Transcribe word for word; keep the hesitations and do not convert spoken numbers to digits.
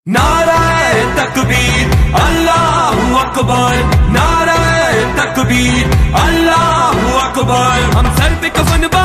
नाराए तकबीर अल्लाहू अकबर, नाराए तकबीर अल्लाहू अकबर। हम सर पे कफन